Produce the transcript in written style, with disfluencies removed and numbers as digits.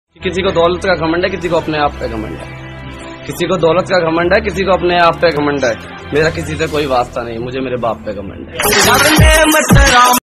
किसी को दौलत का घमंड है, किसी को अपने आप पे घमंड है। किसी को दौलत का घमंड है, किसी को अपने आप पे घमंड है। मेरा किसी से कोई वास्ता नहीं, मुझे मेरे बाप पे घमंड है।